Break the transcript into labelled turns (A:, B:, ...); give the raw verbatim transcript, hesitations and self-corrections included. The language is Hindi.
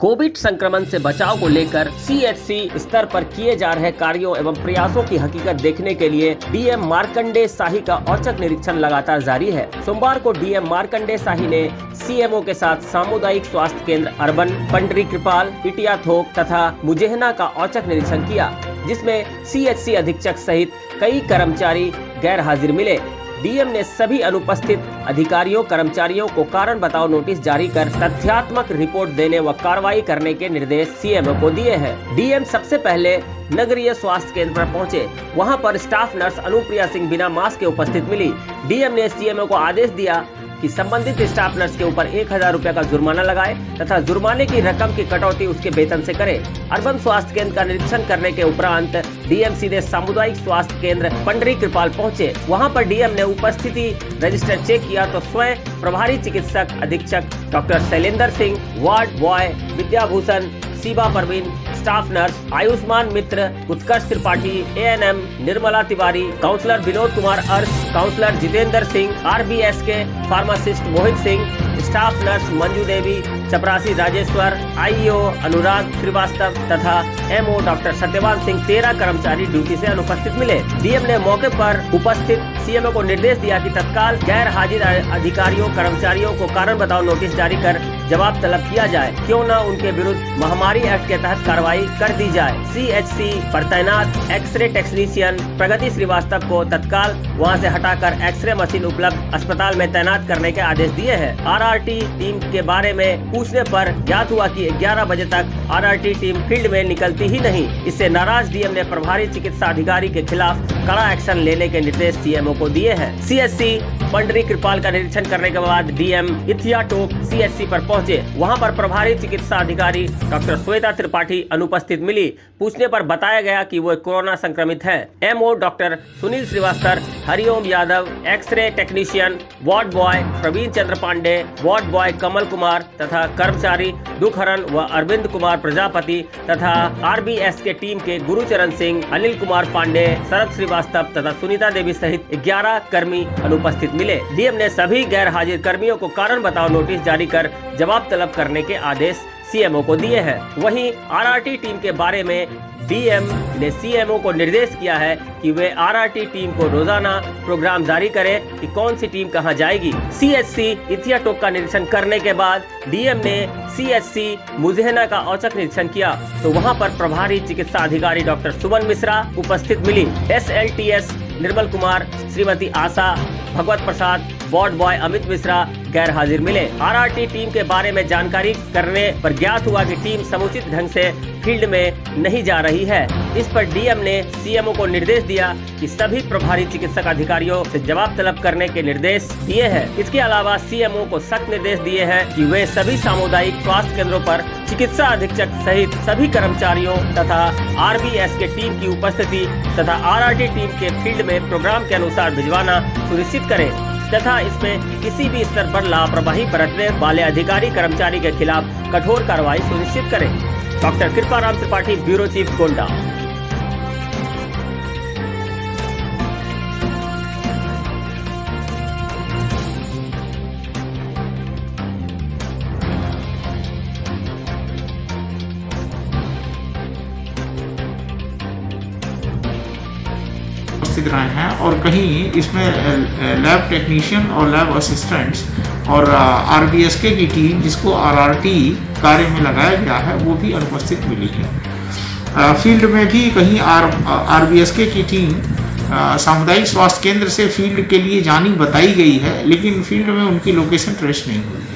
A: कोविड संक्रमण से बचाव को लेकर सीएचसी स्तर पर किए जा रहे कार्यों एवं प्रयासों की हकीकत देखने के लिए डीएम मार्कंडे शाही का औचक निरीक्षण लगातार जारी है। सोमवार को डीएम मार्कंडे शाही ने सीएमओ के साथ सामुदायिक स्वास्थ्य केंद्र अर्बन, पंडरी कृपाल, पिटिया थोक तथा मुजेहना का औचक निरीक्षण किया, जिसमें सीएचसी अधीक्षक सहित कई कर्मचारी गैर हाजिर मिले। डीएम ने सभी अनुपस्थित अधिकारियों कर्मचारियों को कारण बताओ नोटिस जारी कर तथ्यात्मक रिपोर्ट देने व कार्रवाई करने के निर्देश सीएमओ को दिए हैं। डीएम सबसे पहले नगरीय स्वास्थ्य केंद्र पर पहुंचे। वहां पर स्टाफ नर्स अनुप्रिया सिंह बिना मास्क के उपस्थित मिली। डीएम ने सीएमओ को आदेश दिया कि संबंधित स्टाफ नर्स के ऊपर एक हजार रूपए का जुर्माना लगाए तथा जुर्माने की रकम की कटौती उसके वेतन से करे। अर्बन स्वास्थ्य केंद्र का निरीक्षण करने के उपरांत डीएम सीधे सामुदायिक स्वास्थ्य केंद्र पंडरी कृपाल पहुंचे। वहां पर डीएम ने उपस्थिति रजिस्टर चेक किया तो स्वयं प्रभारी चिकित्सक अधीक्षक doctor Shailendra Singh, ward boy Vidyabhushan, Shiva Parveen, staff nurse Ayushman Mitra, Utkarsh Tripathi, ANM Nirmala Tiwari, counsellor Vinod Kumar Arsh, counsellor Jitendra Singh, RBS के pharmacist Mohit Singh, staff nurse Manju Devi, चपरासी राजेश्वर, आईओ अनुराग श्रीवास्तव तथा एमओ डॉक्टर सत्यवान सिंह तेरह कर्मचारी ड्यूटी से अनुपस्थित मिले। डीएम ने मौके पर उपस्थित सीएमओ को निर्देश दिया कि तत्काल गैर हाजिर अधिकारियों कर्मचारियों को कारण बताओ नोटिस जारी कर जवाब तलब किया जाए, क्यों न उनके विरुद्ध महामारी एक्ट के तहत कार्रवाई कर दी जाए। सीएचसी पर तैनात एक्सरे टेक्नीशियन प्रगति श्रीवास्तव को तत्काल वहां से हटाकर एक्सरे मशीन उपलब्ध अस्पताल में तैनात करने के आदेश दिए हैं। आरआरटी टीम के बारे में पूछने पर ज्ञात हुआ कि ग्यारह बजे तक आरआरटी टीम फील्ड में निकलती ही नहीं। इससे नाराज डीएम ने प्रभारी चिकित्सा अधिकारी के खिलाफ कड़ा एक्शन लेने के निर्देश सीएमओ को दिए हैं। सीएचसी पंडरी कृपाल का निरीक्षण करने के बाद डीएम इथिया टोक सीएचसी पर पहुंचे। वहां पर प्रभारी चिकित्सा अधिकारी डॉक्टर श्वेता त्रिपाठी अनुपस्थित मिली। पूछने पर बताया गया कि वो कोरोना संक्रमित है। MO doctor Sunil Srivastava, Hariom Yadav, x ray technician, ward boy Pravin Chandra Pande, ward boy Kamal Kumar तथा कर्मचारी दुखहरण व अरविंद कुमार प्रजापति तथा आरबीएस के टीम के गुरुचरण सिंह, अनिल कुमार पांडे, शरद श्रीवास्तव तथा सुनीता देवी सहित ग्यारह कर्मी अनुपस्थित मिले। डीएम ने सभी गैर हाजिर कर्मियों को कारण बताओ नोटिस जारी कर जवाब तलब करने के आदेश सीएमओ को दिए हैं। वहीं आरआरटी टीम के बारे में डीएम ने सीएमओ को निर्देश किया है कि वे आरआरटी टीम को रोजाना प्रोग्राम जारी करें कि कौन सी टीम कहां जाएगी। सीएचसी इथिया टोक का निरीक्षण करने के बाद डीएम ने सीएचसी मुजेहना का औचक निरीक्षण किया तो वहां पर प्रभारी चिकित्सा अधिकारी डॉक्टर सुमन मिश्रा उपस्थित मिली। SLTS Nirmal Kumar, Shrimati Asha, Bhagwat Prasad, ward boy Amit Mishra गैर हाजिर मिले। आरआरटी टीम के बारे में जानकारी करने पर ज्ञात हुआ कि टीम समुचित ढंग से फील्ड में नहीं जा रही है। इस पर डीएम ने सीएमओ को निर्देश दिया कि सभी प्रभारी चिकित्सक अधिकारियों से जवाब तलब करने के निर्देश दिए हैं। इसके अलावा सीएमओ को सख्त निर्देश दिए हैं कि वे सभी सामुदायिक स्वास्थ्य केंद्रों पर चिकित्सा अधीक्षक सहित सभी कर्मचारियों तथा आरबीएस के टीम की उपस्थिति तथा आरआरटी टीम के फील्ड में प्रोग्राम के अनुसार भिजवाना सुनिश्चित करें तथा इसमें किसी भी स्तर पर लापरवाही बरतने वाले अधिकारी कर्मचारी के खिलाफ कठोर कार्रवाई सुनिश्चित करें। Doctor Kriparam Tripathi, bureau chief, Gonda.
B: रहे हैं और कहीं इसमें लैब टेक्नीशियन और लैब असिस्टेंट्स और आरबीएसके की टीम जिसको आरआरटी कार्य में लगाया गया है वो भी अनुपस्थित मिली है। फील्ड में भी कहीं आर आरबीएसके की टीम सामुदायिक स्वास्थ्य केंद्र से फील्ड के लिए जानी बताई गई है, लेकिन फील्ड में उनकी लोकेशन ट्रेस नहीं हुई।